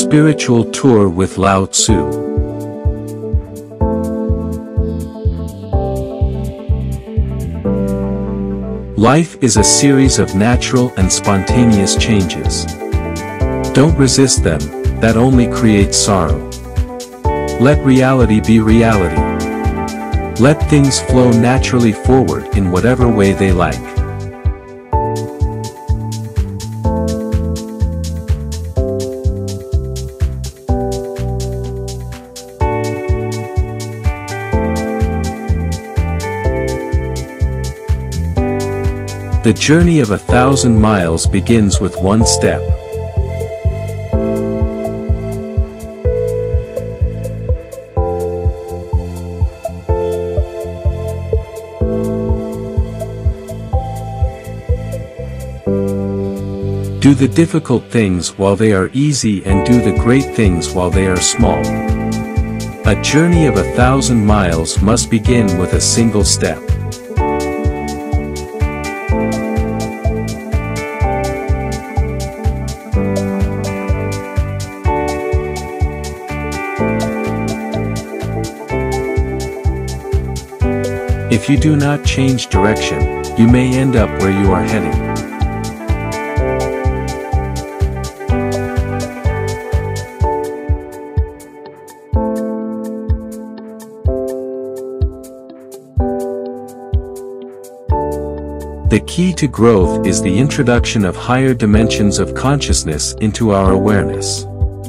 Spiritual Tour with Lao Tzu. Life is a series of natural and spontaneous changes. Don't resist them, that only creates sorrow. Let reality be reality. Let things flow naturally forward in whatever way they like. The journey of 1,000 miles begins with one step. Do the difficult things while they are easy and do the great things while they are small. A journey of 1,000 miles must begin with a single step. If you do not change direction, you may end up where you are heading. The key to growth is the introduction of higher dimensions of consciousness into our awareness.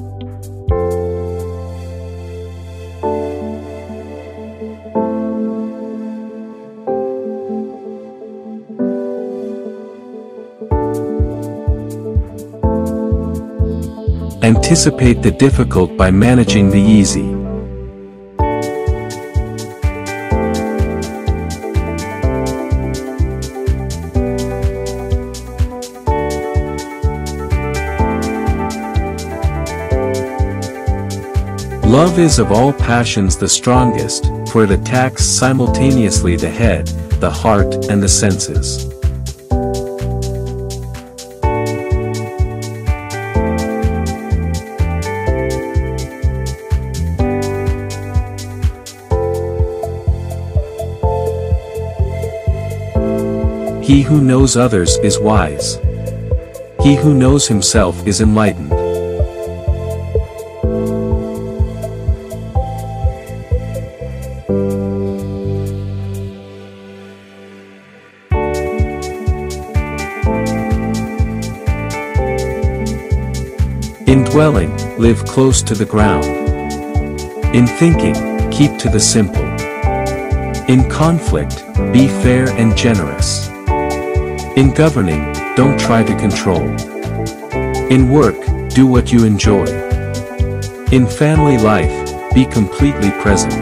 Anticipate the difficult by managing the easy. Love is of all passions the strongest, for it attacks simultaneously the head, the heart, and the senses. He who knows others is wise. He who knows himself is enlightened. In dwelling, live close to the ground. In thinking, keep to the simple. In conflict, be fair and generous. In governing, don't try to control. In work, do what you enjoy. In family life, be completely present.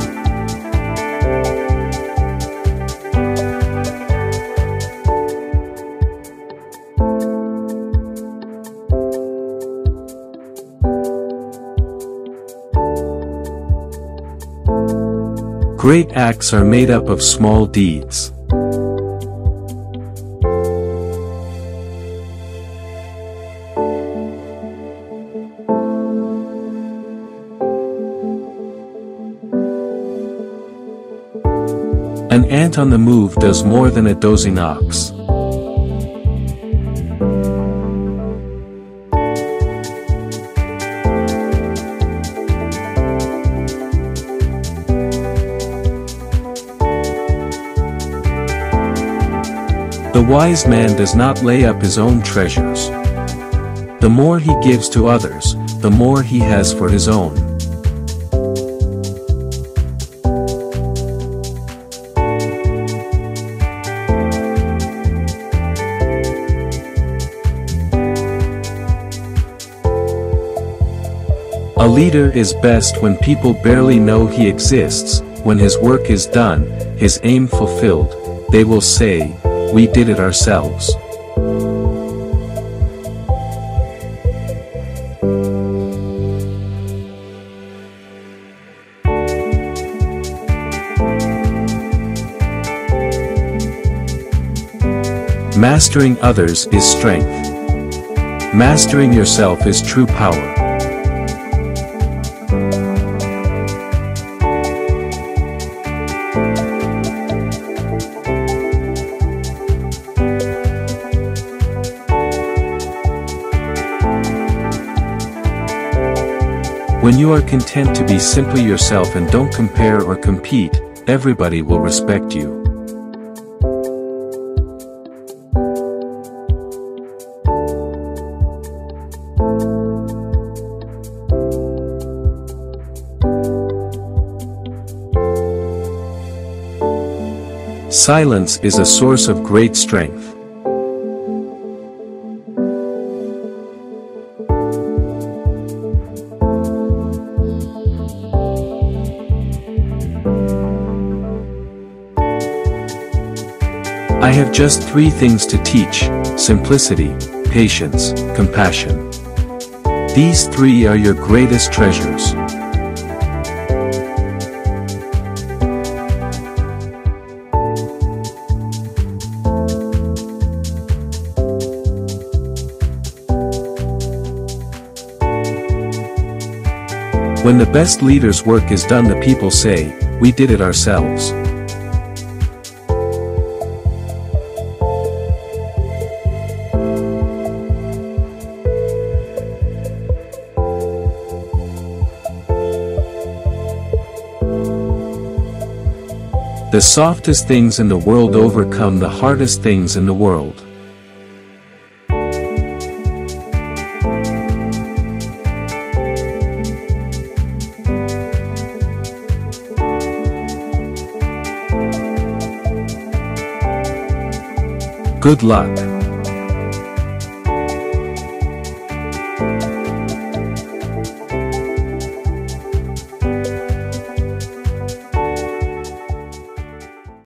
Great acts are made up of small deeds. An ant on the move does more than a dozing ox. The wise man does not lay up his own treasures. The more he gives to others, the more he has for his own. A leader is best when people barely know he exists. When his work is done, his aim fulfilled, they will say, "We did it ourselves." Mastering others is strength. Mastering yourself is true power. When you are content to be simply yourself and don't compare or compete, everybody will respect you. Silence is a source of great strength. I have just 3 things to teach: simplicity, patience, compassion. These 3 are your greatest treasures. When the best leader's work is done, the people say, "We did it ourselves." The softest things in the world overcome the hardest things in the world. Good luck.